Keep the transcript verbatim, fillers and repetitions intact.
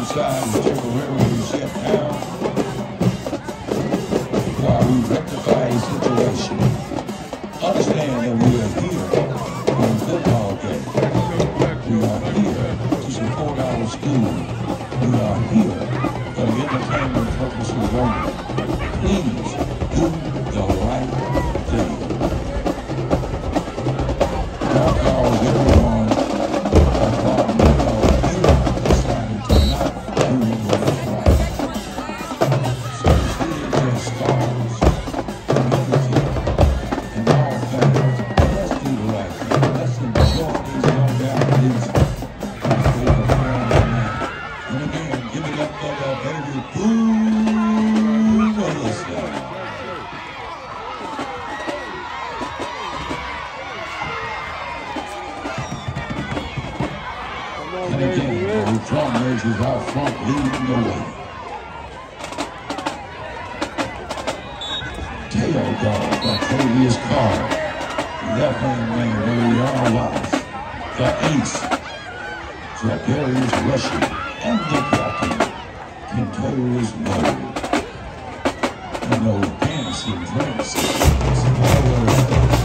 inside is temporarily shut down while we rectify a situation. Understand that we are here on a football game. We are here to support our school. We are here for the entertainment purposes only. Please do the right thing. Now call everyone a problem because you decided to not do what's right. So here are scars, community, and all things. Let's do the right thing. Let's enjoy these young families as they perform tonight. And again, give it up for the baby boo of the side. And again, the drum raises out front, leading the way. Tail dog by Travis Carr. Left hand man, Mariana Wallace. The ace, Zacharias Rushing. And the captain, Canton's Mode. And those dancing drinks.